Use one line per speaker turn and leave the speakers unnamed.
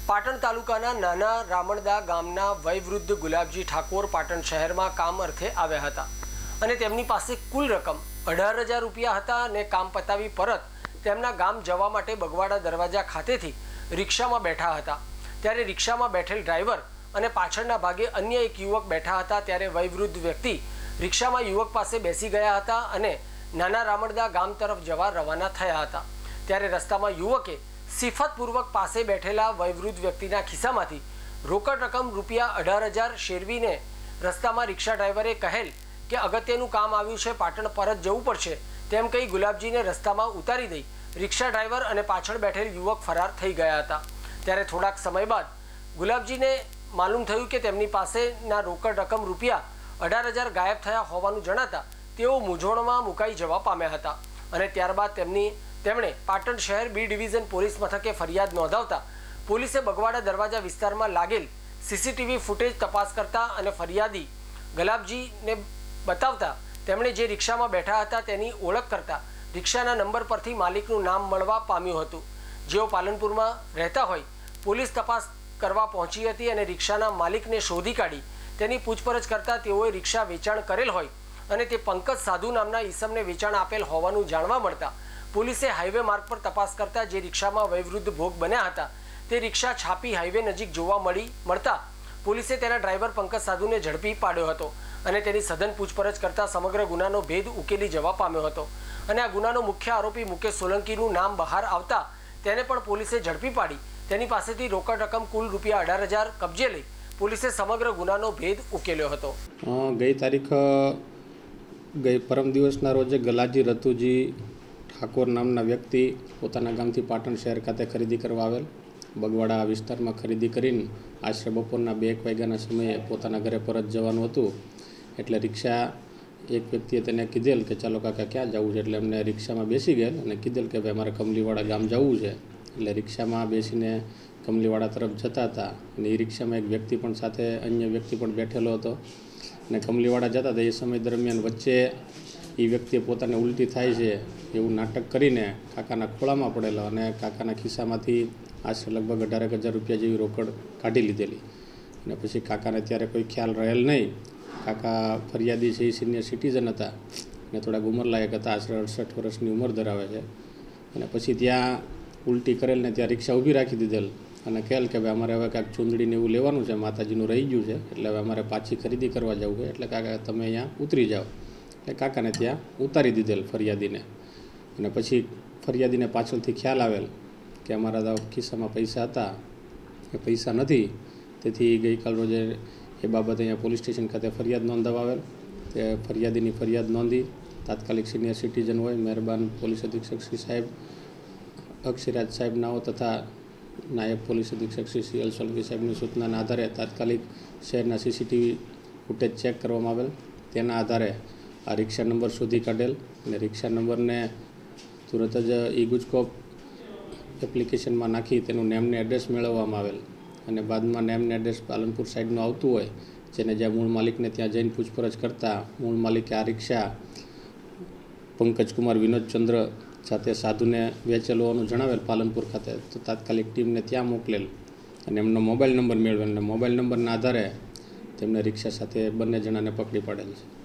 પાટણ તાલુકાના નાના રામણદા ગામના વયવૃદ્ધ ગુલાબજી ઠાકોર પાટણ શહેરમાં કામ અર્થે આવ્યા હતા અને તેમની પાસે કુલ રકમ 18,000 રૂપિયા હતા અને કામ પતાવી પરત તેમના ગામ જવા માટે બગવાડા દરવાજા ખાતેથી રિક્ષામાં બેઠા હતા ત્યારે રિક્ષામાં બેઠેલ ડ્રાઈવર અને પાછળના ભાગે અન્ય એક યુવક બેઠા હતા ત્યારે વયવૃદ્ધ વ્યક્તિ રિક્ષામાં યુવક પાસે બેસી ગયા હતા અને નાના રામણદા ગામ તરફ જવા રવાના થયા હતા ત્યારે રસ્તામાં યુવકે સિફતપૂર્વક પાસે બેઠેલા વયવૃદ્ધ વ્યક્તિના ખિસ્સામાંથી રોકડ રકમ રૂપિયા 18,000 શેરવીને રસ્તામાં રિક્ષા ડ્રાઈવરે કહેલ કે અગત્યનું કામ આવ્યું છે, પાટણ પરત જવું પડશે તેમ કહી ગુલાબજીને રસ્તામાં ઉતારી દઈ રિક્ષા ડ્રાઈવર અને પાછળ બેઠેલ યુવક ફરાર થઈ ગયા હતા ત્યારે થોડાક સમય બાદ ગુલાબજીને માલુમ થયું કે તેમની પાસેના રોકડ રકમ રૂપિયા 18,000 ગાયબ થયા હોવાનું જણાતા તેઓ મૂંઝવણમાં મુકાઈ જવા પામ્યા હતા અને ત્યારબાદ તેમણે પાટણ શહેર બી ડિવિઝન પોલીસ મથકે ફરિયાદ નોંધાવતા પોલીસે બગવાડા દરવાજા વિસ્તારમાં લાગેલ સીસીટીવી ફૂટેજ તપાસ કરતા અને ફરિયાદી ગુલાબજીને બતાવતા તેમણે જે રિક્ષામાં બેઠા હતા તેની ઓળખ કરતા રિક્ષાના નંબર પરથી માલિકનું નામ મળવા પામ્યું હતું જેઓ પાલનપુરમાં રહેતા હોય પોલીસ તપાસ કરવા પહોંચી હતી અને રિક્ષાના માલિકને શોધી કાઢી તેની પૂછપરછ કરતા તેઓએ રિક્ષા વેચાણ કરેલ હોય અને તે પંકજ સાધુ નામના ઈસમને વેચાણ આપેલ હોવાનું જાણવા મળતા પોલીસે હાઈવે માર્ગ પર તપાસ કરતા જે રિક્ષામાં વયવૃદ્ધ ભોગ બન્યા હતા તે રિક્ષા છાપી હાઈવે નજીક જોવા મળતા પોલીસે તેના ડ્રાઈવર પંકજ સાધુને ઝડપી પાડ્યો હતો અને તેની સઘન પૂછપરછ કરતા સમગ્ર ગુનાનો ભેદ ઉકેલી જવા પામ્યો હતો અને આ ગુનાનો મુખ્ય આરોપી મુકેશ સોલંકીનું નામ બહાર આવતા તેને પણ પોલીસે ઝડપી પાડી તેની પાસેથી રોકડ રકમ કુલ રૂપિયા 18,000 કબજે લઈ પોલીસે સમગ્ર ગુનાનો ભેદ ઉકેલ્યો હતો।
ગઈ પરમ દિવસના રોજે ગલાજી રતુજી ઠાકોર નામના વ્યક્તિ પોતાના ગામથી પાટણ શહેર ખાતે ખરીદી કરવા આવેલ બગવાડા વિસ્તારમાં ખરીદી કરીને આશરે બપોરના 2 વાગ્યાના સમયે પોતાના ઘરે પરત જવાનું હતું એટલે રિક્ષા એક વ્યક્તિએ તેને કીધેલ કે ચાલો કાકા ક્યાં જવું છે એટલે એમને રિક્ષામાં બેસી ગયેલ અને કીધેલ કે ભાઈ અમારે કમલીવાડા ગામ જવું છે એટલે રિક્ષામાં બેસીને કમલીવાડા તરફ જતા હતા અને એ રિક્ષામાં એક વ્યક્તિ પણ સાથે અન્ય વ્યક્તિ પણ બેઠેલો હતો અને કમલીવાડા જતા હતા એ સમય દરમિયાન વચ્ચે એ વ્યક્તિએ પોતાને ઉલટી થાય છે એવું નાટક કરીને કાકાના ખોળામાં પડેલો અને કાકાના ખિસ્સામાંથી આશરે લગભગ 18,000 રૂપિયા જેવી રોકડ કાઢી લીધેલી અને પછી કાકાને ત્યારે કોઈ ખ્યાલ રહેલ નહીં। કાકા ફરિયાદી છે એ સિનિયર સિટીઝન હતા અને થોડાક ઉંમરલાયક હતા, આશરે 68 વર્ષની ઉંમર ધરાવે છે અને પછી ત્યાં ઉલટી કરેલ ને ત્યાં રિક્ષા ઊભી રાખી દીધેલ અને કહેલ કે ભાઈ અમારે હવે કાંઈક ચૂંદડીને એવું લેવાનું છે, માતાજીનું રહી ગયું છે એટલે હવે અમારે પાછી ખરીદી કરવા જવું છે એટલે કાકા તમે અહીંયા ઉતરી જાઓ એટલે કાકાને ત્યાં ઉતારી દીધેલ ફરિયાદીને અને પછી ફરિયાદીને પાછળથી ખ્યાલ આવેલ કે અમારા ખિસ્સામાં પૈસા હતા એ પૈસા નથી તેથી ગઈકાલ રોજે એ બાબતે અહીંયા પોલીસ સ્ટેશન ખાતે ફરિયાદ નોંધાવવા આવેલ તે ફરિયાદીની ફરિયાદ નોંધી તાત્કાલિક સિનિયર સિટીઝન હોય મહેરબાન પોલીસ અધિક્ષક શ્રી સાહેબ અક્ષિરાજ સાહેબ નાઓ તથા નાયબ પોલીસ અધિક્ષક શ્રી CL સોલંકી સાહેબની સૂચનાના આધારે તાત્કાલિક શહેરના સીસીટીવી ફૂટેજ ચેક કરવામાં આવેલ તેના આધારે આ રિક્ષા નંબર શોધી કાઢેલ અને રિક્ષા નંબરને તુરંત જ ઈ-ગુજકોપ એપ્લિકેશનમાં નાખી તેનું નેમ ને એડ્રેસ મેળવવામાં આવેલ અને બાદમાં નેમ ને એડ્રેસ પાલનપુર સાઈડનું આવતું હોય જેને જ્યાં મૂળ માલિકને ત્યાં જઈને પૂછપરછ કરતાં મૂળ માલિકે આ રિક્ષા પંકજકુમાર વિનોદચંદ્ર સાથે સાધુને વેચેલ હોવાનું જણાવેલ પાલનપુર ખાતે તો તાત્કાલિક ટીમને ત્યાં મોકલેલ અને એમનો મોબાઈલ નંબર મેળવેલ અને મોબાઈલ નંબરના આધારે તેમને રિક્ષા સાથે બંને જણાને પકડી પાડેલ છે।